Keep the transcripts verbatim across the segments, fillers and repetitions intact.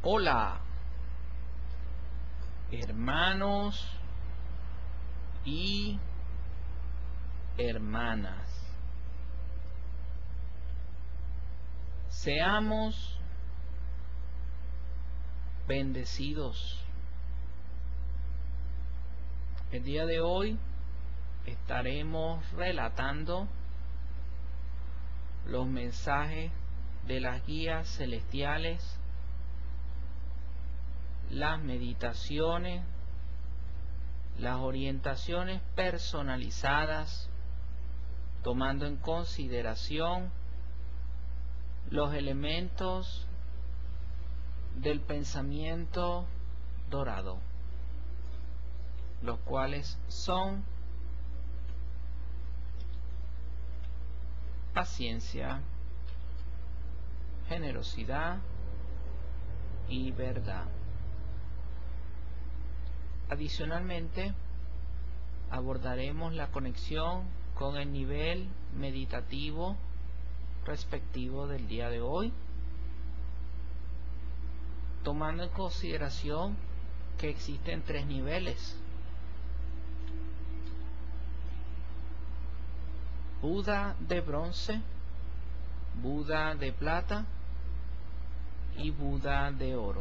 Hola, hermanos y hermanas. Seamos bendecidos. El día de hoy estaremos relatando los mensajes de las guías celestiales, las meditaciones, las orientaciones personalizadas, tomando en consideración los elementos del pensamiento dorado, los cuales son paciencia, generosidad y verdad. Adicionalmente, abordaremos la conexión con el nivel meditativo respectivo del día de hoy, tomando en consideración que existen tres niveles: Buda de bronce, Buda de plata y Buda de oro.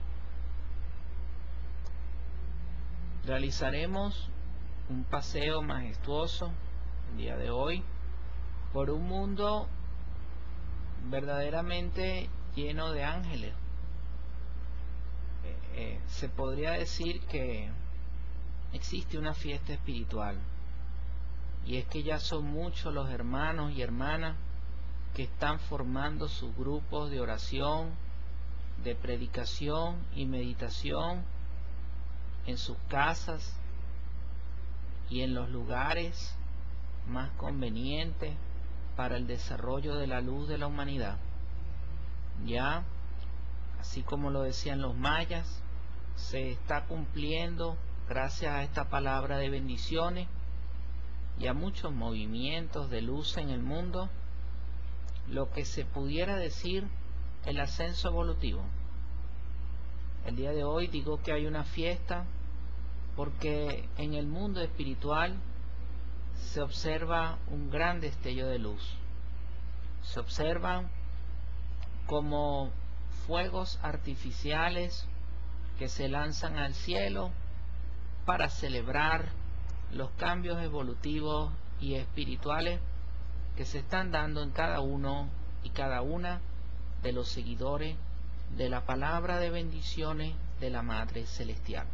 Realizaremos un paseo majestuoso el día de hoy por un mundo verdaderamente lleno de ángeles. Eh, eh, se podría decir que existe una fiesta espiritual, y es que ya son muchos los hermanos y hermanas que están formando sus grupos de oración, de predicación y meditación en sus casas y en los lugares más convenientes para el desarrollo de la luz de la humanidad. Ya, así como lo decían los mayas, se está cumpliendo, gracias a esta palabra de bendiciones y a muchos movimientos de luz en el mundo, lo que se pudiera decir el ascenso evolutivo. El día de hoy digo que hay una fiesta porque en el mundo espiritual se observa un gran destello de luz. Se observan como fuegos artificiales que se lanzan al cielo para celebrar los cambios evolutivos y espirituales que se están dando en cada uno y cada una de los seguidores de la palabra de bendiciones de la Madre Celestial.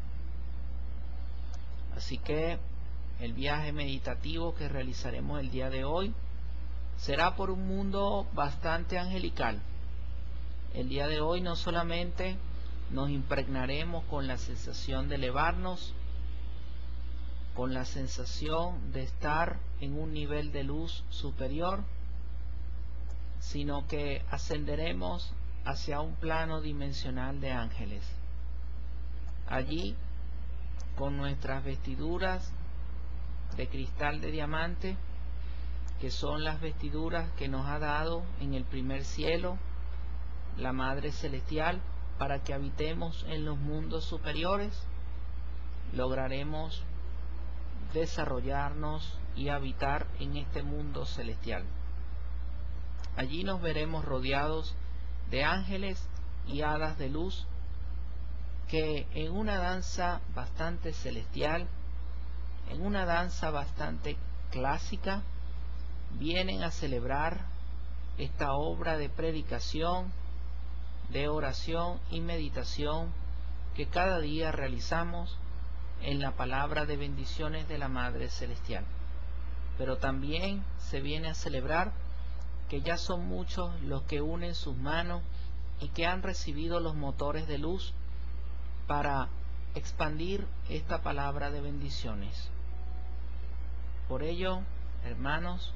Así que el viaje meditativo que realizaremos el día de hoy será por un mundo bastante angelical. El día de hoy no solamente nos impregnaremos con la sensación de elevarnos, con la sensación de estar en un nivel de luz superior, sino que ascenderemos hacia un plano dimensional de ángeles. Allí, con nuestras vestiduras de cristal de diamante, que son las vestiduras que nos ha dado en el primer cielo la Madre Celestial para que habitemos en los mundos superiores, lograremos desarrollarnos y habitar en este mundo celestial. Allí nos veremos rodeados de ángeles y hadas de luz que en una danza bastante celestial, en una danza bastante clásica, vienen a celebrar esta obra de predicación, de oración y meditación que cada día realizamos en la palabra de bendiciones de la Madre Celestial. Pero también se viene a celebrar que ya son muchos los que unen sus manos y que han recibido los motores de luz para expandir esta palabra de bendiciones. Por ello, hermanos,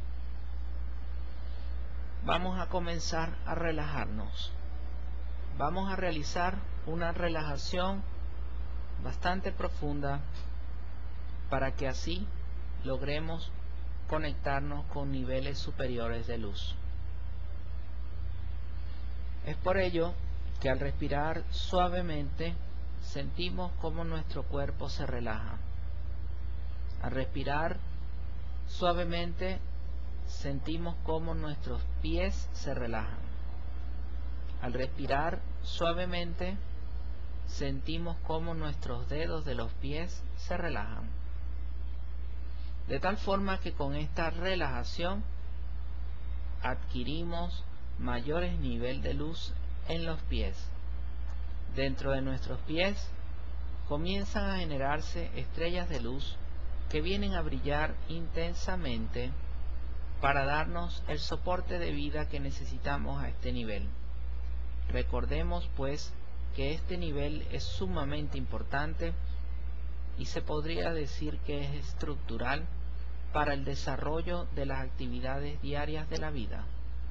vamos a comenzar a relajarnos. Vamos a realizar una relajación bastante profunda para que así logremos conectarnos con niveles superiores de luz. Es por ello que al respirar suavemente sentimos cómo nuestro cuerpo se relaja. Al respirar suavemente sentimos cómo nuestros pies se relajan. Al respirar suavemente sentimos cómo nuestros dedos de los pies se relajan. De tal forma que con esta relajación adquirimos mayores niveles de luz en los pies. Dentro de nuestros pies comienzan a generarse estrellas de luz que vienen a brillar intensamente para darnos el soporte de vida que necesitamos a este nivel. Recordemos pues que este nivel es sumamente importante y se podría decir que es estructural para el desarrollo de las actividades diarias de la vida.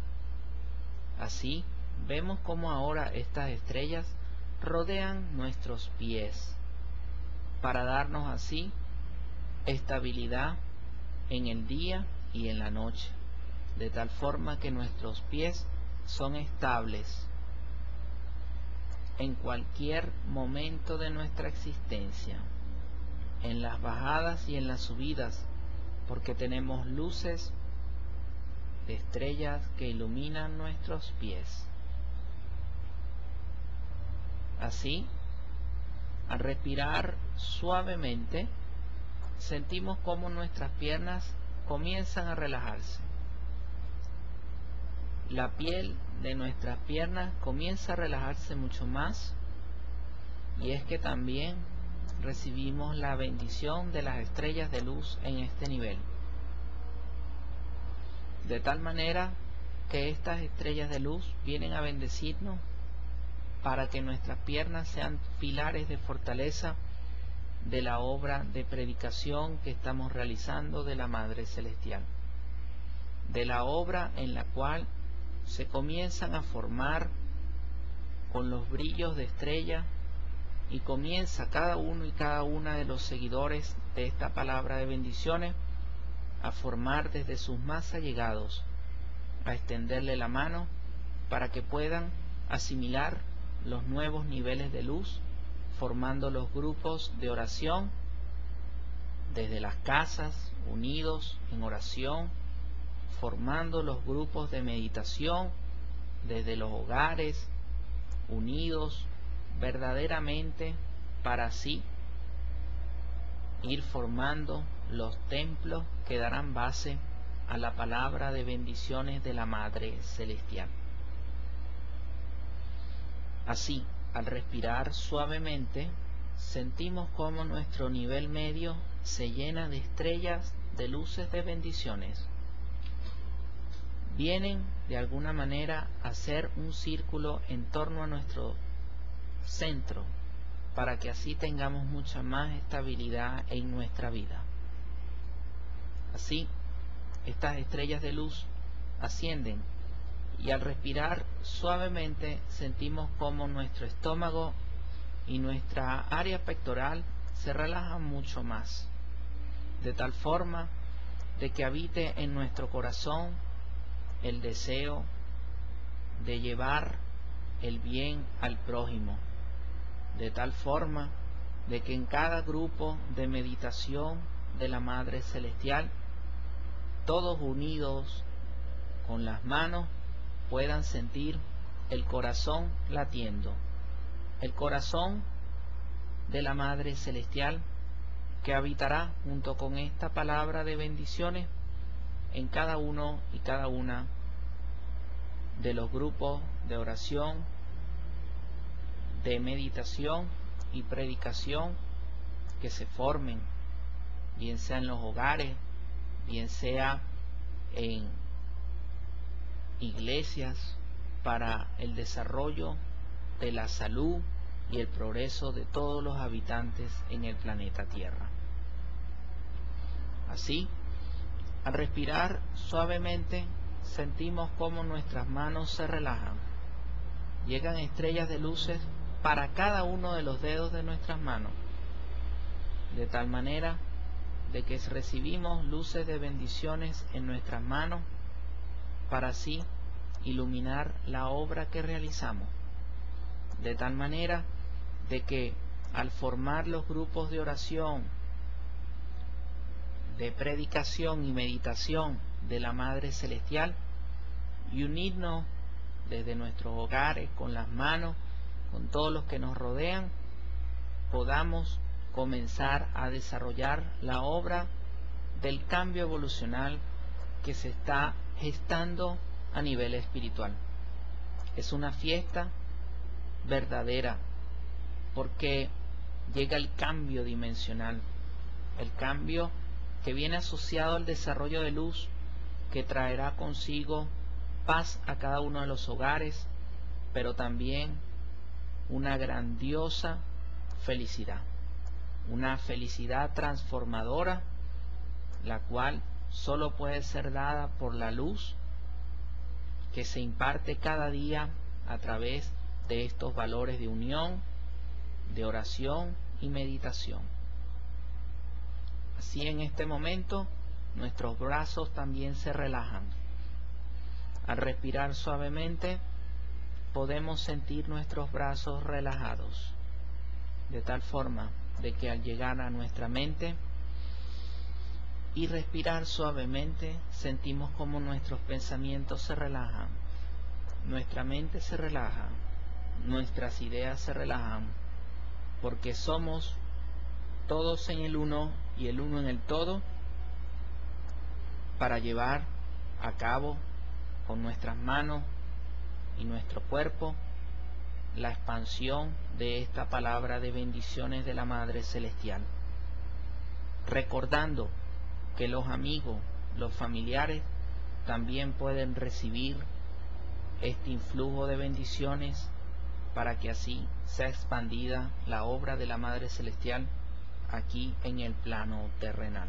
Así, vemos cómo ahora estas estrellas rodean nuestros pies para darnos así estabilidad en el día y en la noche, de tal forma que nuestros pies son estables en cualquier momento de nuestra existencia, en las bajadas y en las subidas, porque tenemos luces de estrellas que iluminan nuestros pies. Así, al respirar suavemente, sentimos cómo nuestras piernas comienzan a relajarse. La piel de nuestras piernas comienza a relajarse mucho más, y es que también recibimos la bendición de las estrellas de luz en este nivel. De tal manera que estas estrellas de luz vienen a bendecirnos para que nuestras piernas sean pilares de fortaleza de la obra de predicación que estamos realizando de la Madre Celestial, de la obra en la cual se comienzan a formar con los brillos de estrella, y comienza cada uno y cada una de los seguidores de esta palabra de bendiciones a formar desde sus más allegados, a extenderle la mano para que puedan asimilar los nuevos niveles de luz, formando los grupos de oración desde las casas, unidos en oración, formando los grupos de meditación desde los hogares, unidos verdaderamente para así ir formando los templos que darán base a la palabra de bendiciones de la Madre Celestial. Así, al respirar suavemente, sentimos como nuestro nivel medio se llena de estrellas de luces de bendiciones. Vienen de alguna manera a hacer un círculo en torno a nuestro centro, para que así tengamos mucha más estabilidad en nuestra vida. Así, estas estrellas de luz ascienden, y al respirar suavemente sentimos como nuestro estómago y nuestra área pectoral se relajan mucho más, de tal forma de que habite en nuestro corazón el deseo de llevar el bien al prójimo, de tal forma de que en cada grupo de meditación de la Madre Celestial, todos unidos con las manos, puedan sentir el corazón latiendo, el corazón de la Madre Celestial, que habitará junto con esta palabra de bendiciones en cada uno y cada una de los grupos de oración, de meditación y predicación que se formen, bien sea en los hogares, bien sea en iglesias, para el desarrollo de la salud y el progreso de todos los habitantes en el planeta Tierra. Así, al respirar suavemente, sentimos cómo nuestras manos se relajan. Llegan estrellas de luces para cada uno de los dedos de nuestras manos, de tal manera de que recibimos luces de bendiciones en nuestras manos para así iluminar la obra que realizamos. de tal manera de que al formar los grupos de oración, de predicación y meditación de la Madre Celestial, y unirnos desde nuestros hogares, con las manos, con todos los que nos rodean, podamos comenzar a desarrollar la obra del cambio evolucional que se está gestando a nivel espiritual. Es una fiesta verdadera, porque llega el cambio dimensional, el cambio que viene asociado al desarrollo de luz, que traerá consigo paz a cada uno de los hogares, pero también una grandiosa felicidad, una felicidad transformadora, la cual solo puede ser dada por la luz que se imparte cada día a través de estos valores de unión, de oración y meditación. Así, en este momento nuestros brazos también se relajan. Al respirar suavemente podemos sentir nuestros brazos relajados, de tal forma de que al llegar a nuestra mente y respirar suavemente, sentimos como nuestros pensamientos se relajan, nuestra mente se relaja, nuestras ideas se relajan, porque somos todos en el uno y el uno en el todo, para llevar a cabo con nuestras manos y nuestro cuerpo la expansión de esta palabra de bendiciones de la Madre Celestial, recordando que los amigos, los familiares también pueden recibir este influjo de bendiciones, para que así sea expandida la obra de la Madre Celestial aquí en el plano terrenal.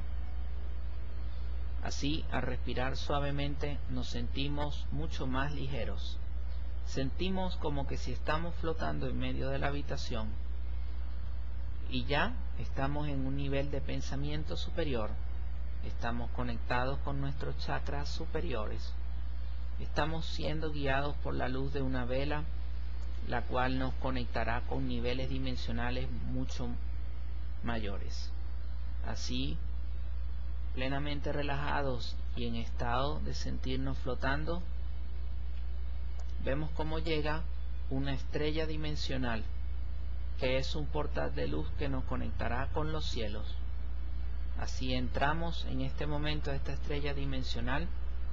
Así, al respirar suavemente, nos sentimos mucho más ligeros. Sentimos como que si estamos flotando en medio de la habitación y ya estamos en un nivel de pensamiento superior. Estamos conectados con nuestros chakras superiores. Estamos siendo guiados por la luz de una vela, la cual nos conectará con niveles dimensionales mucho mayores. Así, plenamente relajados y en estado de sentirnos flotando, vemos cómo llega una estrella dimensional, que es un portal de luz que nos conectará con los cielos. Así entramos en este momento a esta estrella dimensional,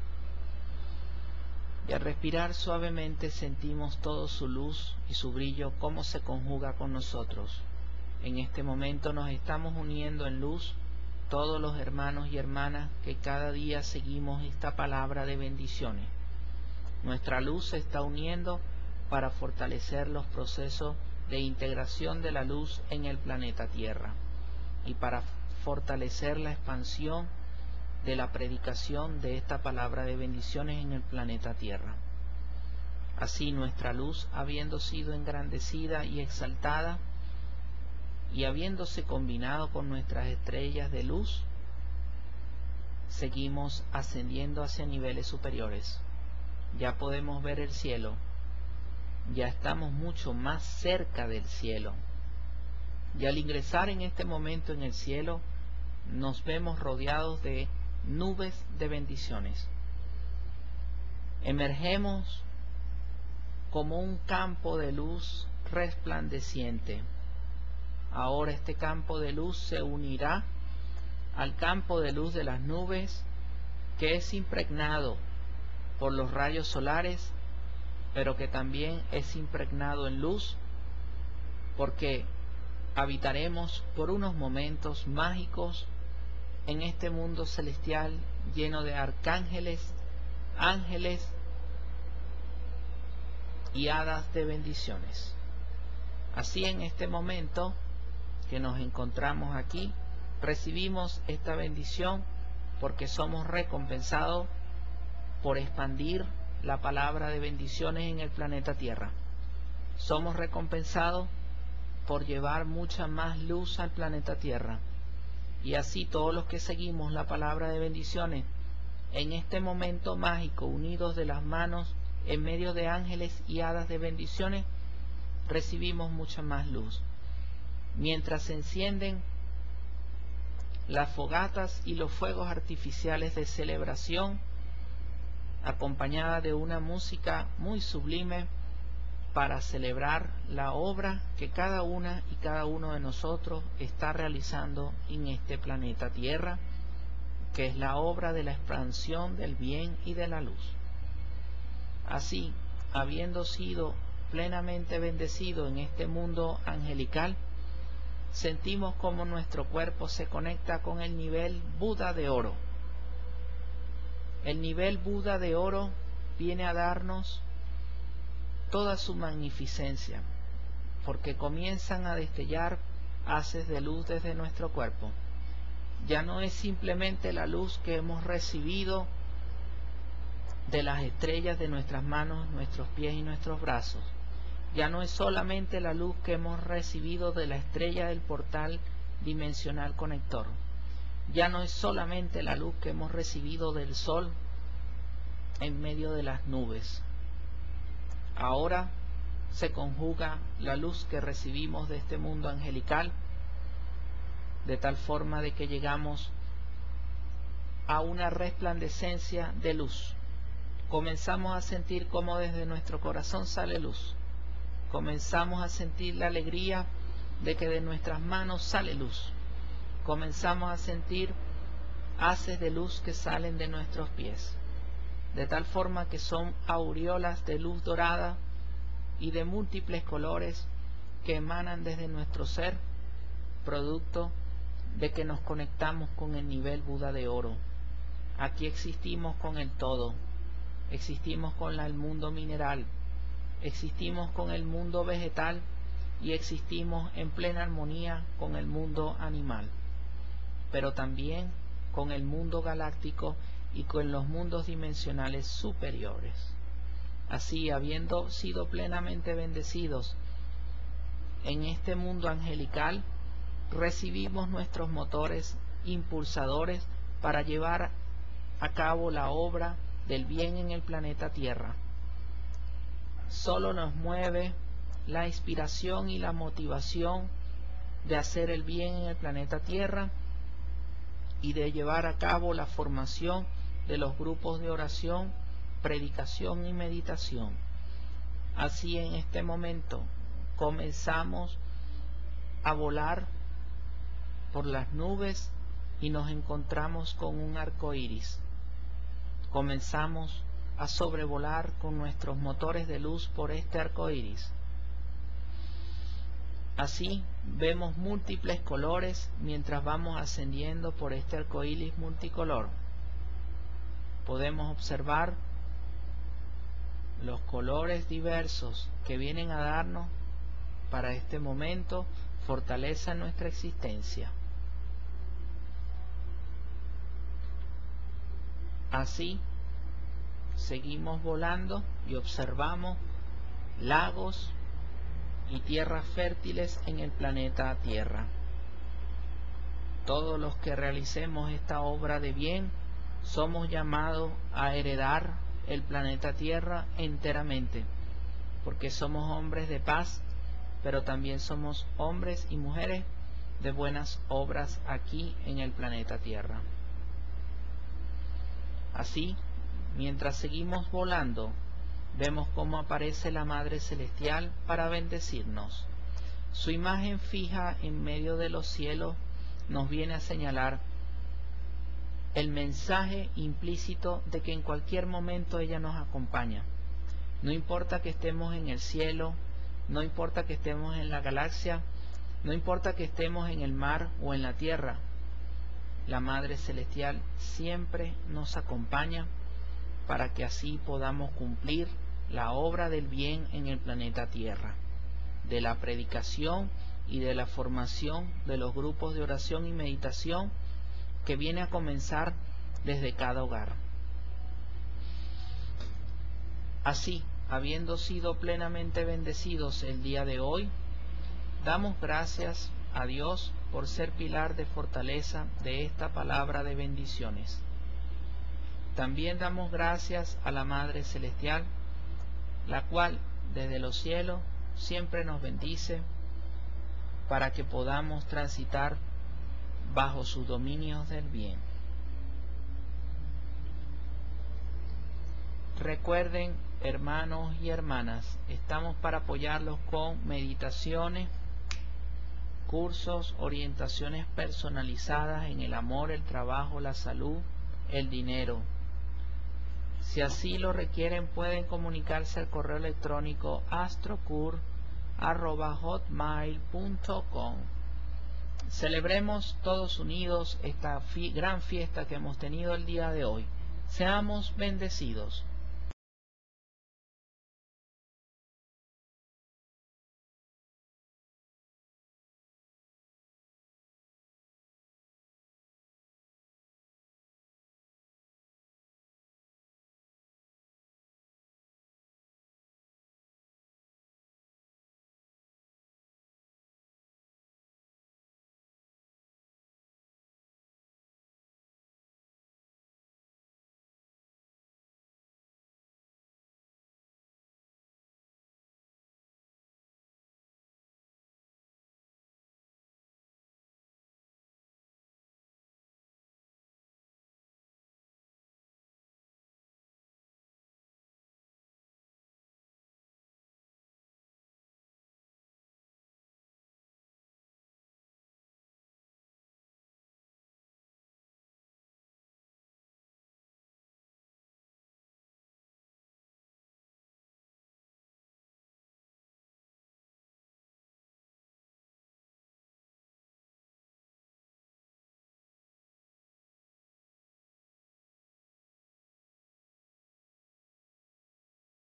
y al respirar suavemente sentimos todo su luz y su brillo, cómo se conjuga con nosotros. En este momento nos estamos uniendo en luz, todos los hermanos y hermanas que cada día seguimos esta palabra de bendiciones. Nuestra luz se está uniendo para fortalecer los procesos de integración de la luz en el planeta Tierra y para fortalecer la expansión de la predicación de esta palabra de bendiciones en el planeta Tierra. Así, nuestra luz, habiendo sido engrandecida y exaltada y habiéndose combinado con nuestras estrellas de luz, seguimos ascendiendo hacia niveles superiores. Ya podemos ver el cielo, ya estamos mucho más cerca del cielo, y al ingresar en este momento en el cielo, nos vemos rodeados de nubes de bendiciones. Emergemos como un campo de luz resplandeciente. Ahora este campo de luz se unirá al campo de luz de las nubes, que es impregnado por los rayos solares, pero que también es impregnado en luz, porque habitaremos por unos momentos mágicos en este mundo celestial lleno de arcángeles, ángeles y hadas de bendiciones. Así, en este momento que nos encontramos aquí, recibimos esta bendición porque somos recompensados por expandir la palabra de bendiciones en el planeta Tierra. Somos recompensados por llevar mucha más luz al planeta Tierra. Y así todos los que seguimos la palabra de bendiciones en este momento mágico, unidos de las manos en medio de ángeles y hadas de bendiciones, recibimos mucha más luz. Mientras se encienden las fogatas y los fuegos artificiales de celebración, acompañada de una música muy sublime para celebrar la obra que cada una y cada uno de nosotros está realizando en este planeta Tierra, que es la obra de la expansión del bien y de la luz. Así, habiendo sido plenamente bendecido en este mundo angelical, sentimos como nuestro cuerpo se conecta con el nivel Buda de oro. El nivel Buda de oro viene a darnos toda su magnificencia, porque comienzan a destellar haces de luz desde nuestro cuerpo. Ya no es simplemente la luz que hemos recibido de las estrellas de nuestras manos, nuestros pies y nuestros brazos. Ya no es solamente la luz que hemos recibido de la estrella del portal dimensional conector. Ya no es solamente la luz que hemos recibido del sol en medio de las nubes. Ahora se conjuga la luz que recibimos de este mundo angelical, de tal forma de que llegamos a una resplandecencia de luz. Comenzamos a sentir cómo desde nuestro corazón sale luz. Comenzamos a sentir la alegría de que de nuestras manos sale luz. Comenzamos a sentir haces de luz que salen de nuestros pies, de tal forma que son aureolas de luz dorada y de múltiples colores que emanan desde nuestro ser, producto de que nos conectamos con el nivel Buda de oro. Aquí existimos con el todo, existimos con la, el mundo mineral, existimos con el mundo vegetal y existimos en plena armonía con el mundo animal, pero también con el mundo galáctico y con los mundos dimensionales superiores. Así, habiendo sido plenamente bendecidos en este mundo angelical, recibimos nuestros motores impulsadores para llevar a cabo la obra del bien en el planeta Tierra. Solo nos mueve la inspiración y la motivación de hacer el bien en el planeta Tierra y de llevar a cabo la formación de los grupos de oración, predicación y meditación. Así, en este momento comenzamos a volar por las nubes y nos encontramos con un arco iris. Comenzamos a sobrevolar con nuestros motores de luz por este arco iris. Así vemos múltiples colores mientras vamos ascendiendo por este arco iris multicolor. Podemos observar los colores diversos que vienen a darnos para este momento fortaleza en nuestra existencia. Así seguimos volando y observamos lagos y tierras fértiles en el planeta Tierra. Todos los que realicemos esta obra de bien somos llamados a heredar el planeta Tierra enteramente, porque somos hombres de paz, pero también somos hombres y mujeres de buenas obras aquí en el planeta Tierra. Así, mientras seguimos volando, vemos cómo aparece la Madre Celestial para bendecirnos. Su imagen fija en medio de los cielos nos viene a señalar el mensaje implícito de que en cualquier momento ella nos acompaña. No importa que estemos en el cielo, no importa que estemos en la galaxia, no importa que estemos en el mar o en la tierra, la Madre Celestial siempre nos acompaña para que así podamos cumplir la obra del bien en el planeta Tierra, de la predicación y de la formación de los grupos de oración y meditación que viene a comenzar desde cada hogar. Así, habiendo sido plenamente bendecidos el día de hoy, damos gracias a Dios por ser pilar de fortaleza de esta palabra de bendiciones. También damos gracias a la Madre Celestial, la cual desde los cielos siempre nos bendice para que podamos transitar bajo sus dominios del bien. Recuerden, hermanos y hermanas, estamos para apoyarlos con meditaciones, cursos, orientaciones personalizadas en el amor, el trabajo, la salud, el dinero. Si así lo requieren, pueden comunicarse al correo electrónico astrocur arroba hotmail punto com. Celebremos todos unidos esta fi- gran fiesta que hemos tenido el día de hoy. Seamos bendecidos.